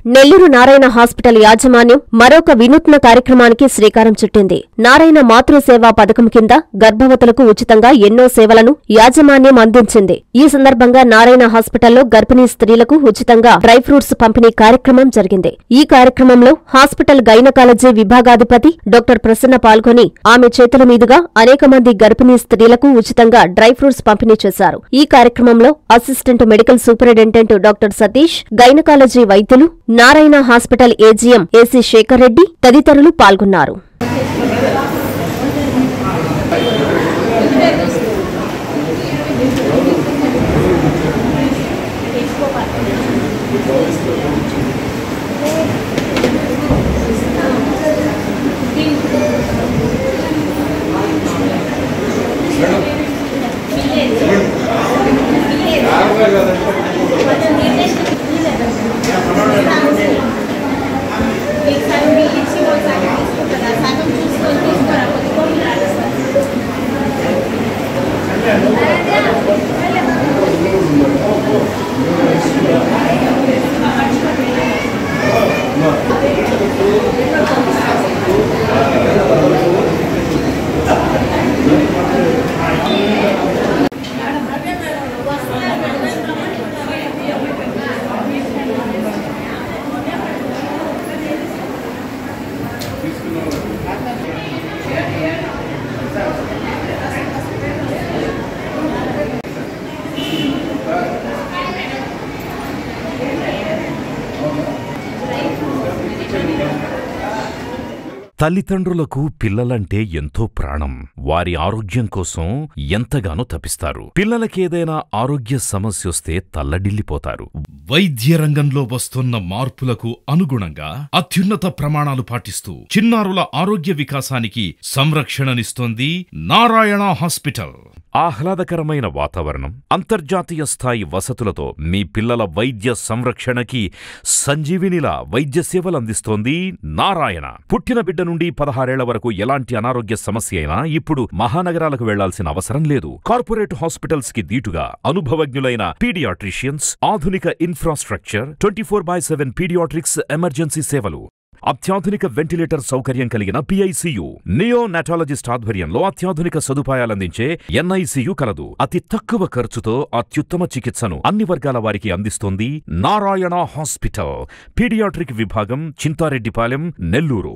Nellore Narayana hospital యాజమాన్యం మరొక వినూత్న కార్యక్రమానికి శ్రీకారం చుట్టింది. నారాయణ మాతృసేవా పథకం కింద గర్భవతులకు ఉచితంగా ఎన్నో సేవలను యాజమాన్యం అందించింది. ఈ సందర్భంగా నారాయణ హాస్పిటల్లో గర్భిణీ స్త్రీలకు ఉచితంగా డ్రై ఫ్రూట్స్ పంపిణీ కార్యక్రమం జరిగింది. ఈ కార్యక్రమంలో హాస్పిటల్ గైనకాలజీ విభాగాధిపతి డాక్టర్ ప్రసన్న పాల్గొని ఆమె చేతుల మీదుగా అనేక మంది గర్భిణీ స్త్రీలకు ఉచితంగా డ్రై ఫ్రూట్స్ పంపిణీ చేశారు. ఈ కార్యక్రమంలో assistant medical superintendent doctor Satish, gynaecology వైద్యులు, Narayana hospital AGM AC Shekhar Reddy తదితరులు పాల్గొన్నారు. తల్లిదండ్రులకు పిల్లలంటే ఎంతో ప్రాణం. వారి ఆరోగ్యం కోసం ఎంతగానో తపిస్తారు. పిల్లలకేదైనా ఆరోగ్య సమస్యొస్తే తల్లడిల్లిపోతారు. వైద్య రంగంలో వస్తున్న మార్పులకు అనుగుణంగా అత్యున్నత ప్రమాణాలు పాటిస్తూ చిన్నారుల ఆరోగ్య వికాసానికి సంరక్షణనిస్తోంది నారాయణ హాస్పిటల్. ఆహ్లాదకరమైన వాతావరణం, అంతర్జాతీయ స్థాయి వసతులతో మీ పిల్లల వైద్య సంరక్షణకి సంజీవినిలా వైద్య సేవలందిస్తోంది నారాయణ. పుట్టిన బిడ్డ నుండి 16 ఏళ్ల వరకు ఎలాంటి అనారోగ్య సమస్య అయినా ఇప్పుడు మహానగరాలకు వెళ్లాల్సిన అవసరం లేదు. కార్పొరేట్ హాస్పిటల్స్ కి దీటుగా అనుభవజ్ఞులైన పీడియాట్రిషియన్స్, ఆధునిక ఇన్ఫ్రాస్ట్రక్చర్, 24/7 పీడియాట్రిక్స్ ఎమర్జెన్సీ సేవలు, అత్యాధునిక వెంటిలేటర్ సౌకర్యం కలిగిన పిఐసియు, నియోనాటాలజిస్ట్ ఆధ్వర్యంలో అత్యాధునిక సదుపాయాలందించే ఎన్ఐసియు కలదు. అతి తక్కువ ఖర్చుతో అత్యుత్తమ చికిత్సను అన్ని వర్గాల వారికి అందిస్తోంది నారాయణ హాస్పిటల్. పీడియాట్రిక్ విభాగం, చింతారెడ్డిపాలెం, నెల్లూరు.